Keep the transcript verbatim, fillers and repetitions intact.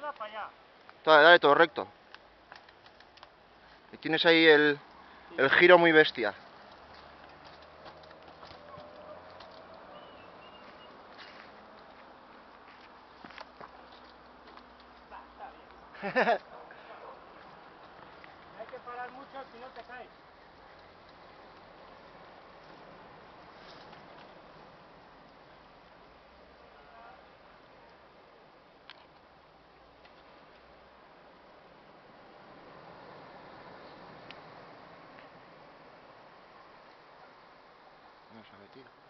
izquierda para allá. Dale, dale todo recto. Y tienes ahí el, el giro muy bestia. Va, está bien. Hay que parar mucho si no te caes. No sabe, tío.